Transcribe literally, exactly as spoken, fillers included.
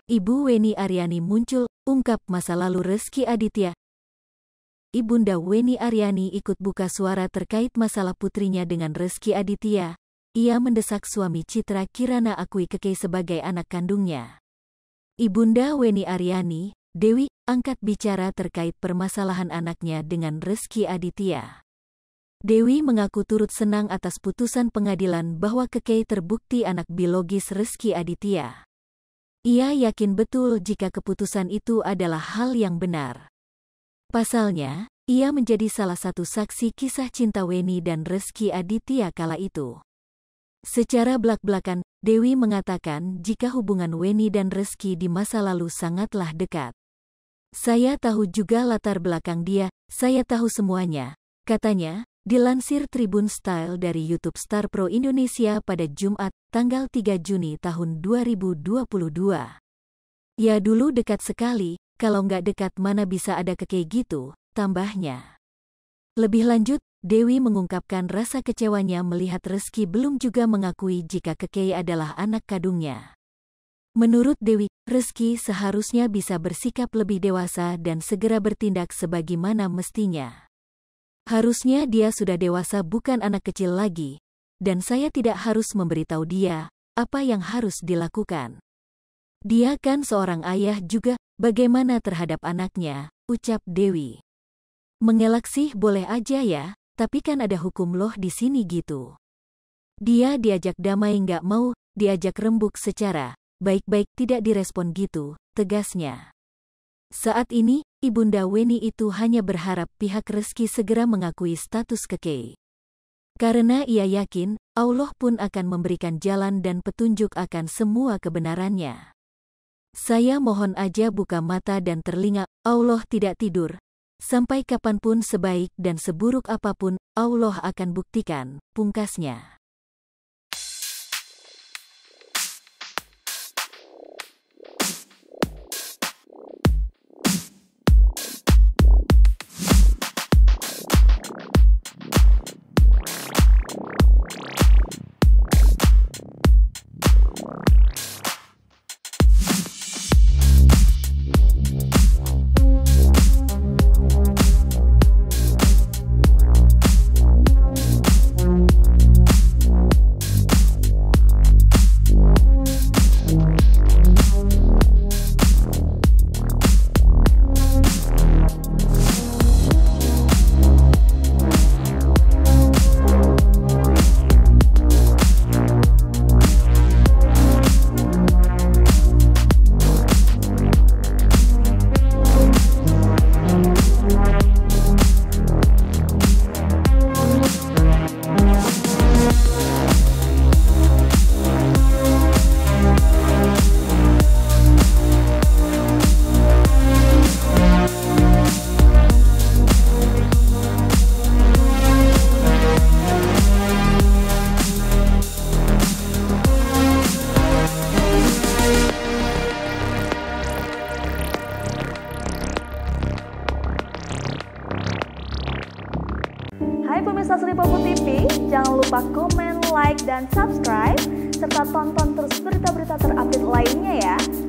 Ibu Weni Aryani muncul, ungkap masa lalu Rezky Aditya. Ibunda Weni Aryani ikut buka suara terkait masalah putrinya dengan Rezky Aditya. Ia mendesak suami Citra Kirana akui Keke sebagai anak kandungnya. Ibunda Weni Aryani, Dewi, angkat bicara terkait permasalahan anaknya dengan Rezky Aditya. Dewi mengaku turut senang atas putusan pengadilan bahwa Keke terbukti anak biologis Rezky Aditya. Ia yakin betul jika keputusan itu adalah hal yang benar. Pasalnya, ia menjadi salah satu saksi kisah cinta Weni dan Rezky Aditya kala itu. Secara belak-belakan, Dewi mengatakan jika hubungan Weni dan Rezky di masa lalu sangatlah dekat. Saya tahu juga latar belakang dia, saya tahu semuanya, katanya, dilansir Tribun Style dari YouTube Star Pro Indonesia pada Jumat, tanggal tiga Juni tahun dua ribu dua puluh dua. Ya dulu dekat sekali, kalau nggak dekat mana bisa ada Keke gitu, tambahnya. Lebih lanjut, Dewi mengungkapkan rasa kecewanya melihat Rezky belum juga mengakui jika Keke adalah anak kandungnya. Menurut Dewi, Rezky seharusnya bisa bersikap lebih dewasa dan segera bertindak sebagaimana mestinya. Harusnya dia sudah dewasa bukan anak kecil lagi, dan saya tidak harus memberitahu dia apa yang harus dilakukan. Dia kan seorang ayah juga, bagaimana terhadap anaknya, ucap Dewi. Mengelak sih boleh aja ya, tapi kan ada hukum loh di sini gitu. Dia diajak damai nggak mau, diajak rembuk secara baik-baik tidak direspon gitu, tegasnya. Saat ini, Ibunda Weni itu hanya berharap pihak Rezky segera mengakui status Keke. Karena ia yakin, Allah pun akan memberikan jalan dan petunjuk akan semua kebenarannya. Saya mohon aja buka mata dan telinga, Allah tidak tidur. Sampai kapanpun sebaik dan seburuk apapun, Allah akan buktikan, pungkasnya. Hai pemirsa Sri Popo T V, jangan lupa komen, like, dan subscribe, serta tonton terus berita-berita terupdate lainnya ya.